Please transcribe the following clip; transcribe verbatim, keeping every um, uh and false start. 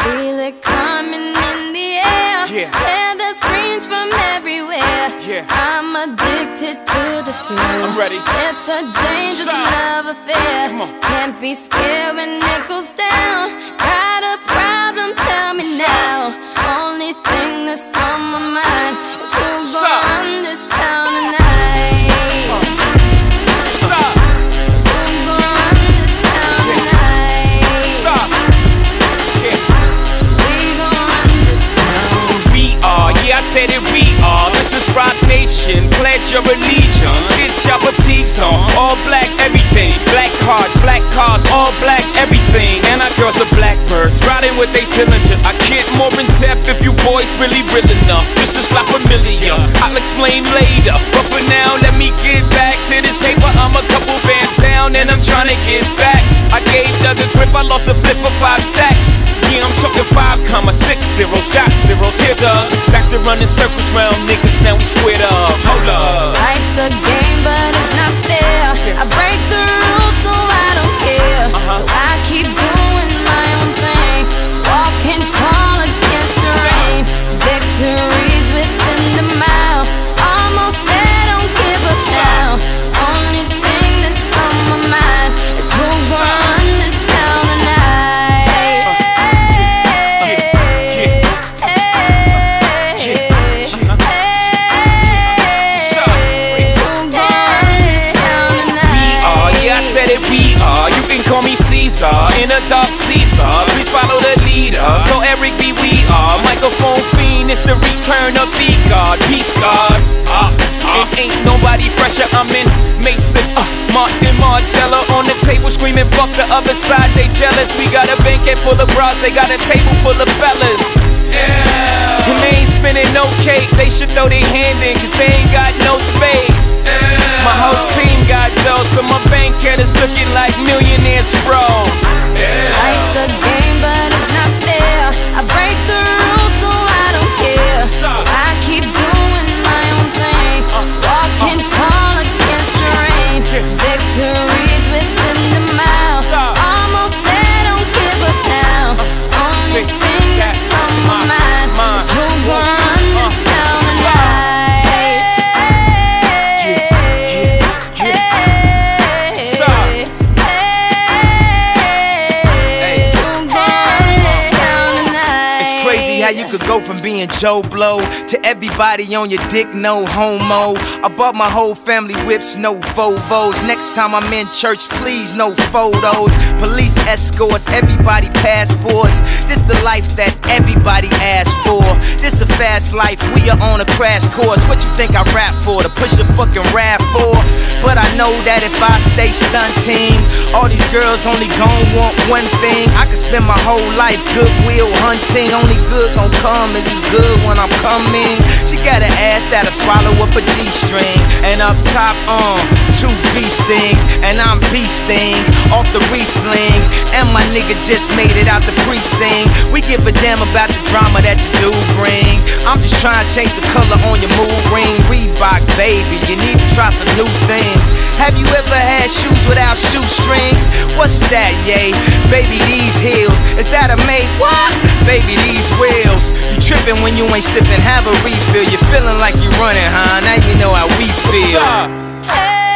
Feel it coming in the air. Yeah. Hear the screams from everywhere. Yeah. I'm addicted to the thrill. I'm ready. It's a dangerous Shut. love affair. Come on. Can't be scared when it goes down. Got a problem? Tell me Shut. now. Only thing that's on my mind is who's Shut. gonna run this town tonight. Shut. Is who's gonna run this town tonight? Shut. Yeah. We gon' run this town. We are, yeah, I said it, we are. This is Rock Nation, pledge your allegiance. Get your fatigues on, all black everything. Black cards, black cars, all black everything. And our girls are blackbirds, riding with they diligence. I get more in depth if you boys really real enough. This is La Familia, I'll explain later. But for now, let me get back to this paper. I'm a couple bands down and I'm trying to get back. I gave Doug a grip, I lost a flip for five stacks. Yeah, I'm talking five comma six zero, shot zeros. Here, Doug, back to running circles round niggas, now we squared up. Hold up. Life's a game, but it's not fair. I break the rules, so I don't care. Uh-huh. So I keep doing my own thing, walking tall against the rain. Victories within the mile, almost there, don't give up now. Only thing that's on my mind is who's gonna run this town tonight. We are, you can call me Caesar, in a dark Caesar. Please follow the leader. So Eric B, we are microphone fiend. It's the return of the God, peace God. Uh, uh, it ain't nobody fresher. I'm in Mason, uh, Martin Margiela on the table screaming, fuck the other side. They jealous. We got a banquet full of bras. They got a table full of fellas. Yeah. And they ain't spinning no cake. They should throw their hand in, cause they ain't got no space. My whole team got dough, so my bank account is looking like millionaires, bro. Yeah. Life's a game, but it's not fair. I break the rules, so I don't care. So I keep doing my own thing, walking tall against the rain. Victories within the mile, almost there, don't give up now. Only thing that's on my mind is who's gonna run this town tonight. How you could go from being Joe Blow to everybody on your dick, no homo. I bought my whole family whips, no Volvos. Next time I'm in church, please, no photos. Police escorts, everybody passports. This the life that everybody asks for. This a fast life, we are on a crash course. What you think I rap for? To push a fucking rap for? But I know that if I stay stunting, all these girls only gon' want one thing. I could spend my whole life goodwill hunting. Only good gon' come is as good when I'm coming. She got an ass that'll swallow up a G-string. And up top, um, two beast things. And I'm beasting off the re-sling. And my nigga just made it out the precinct. We give a damn about the drama that you do bring. I'm just trying to change the color on your mood ring. Reebok, baby, you need to try some new things. Have you ever had shoes without shoestrings? What's that, yay? Baby, these heels, is that a made what? Baby, these wheels. You tripping when you ain't sipping, have a refill. You're feeling like you're running, huh? Now you know how we feel. What's up? Hey.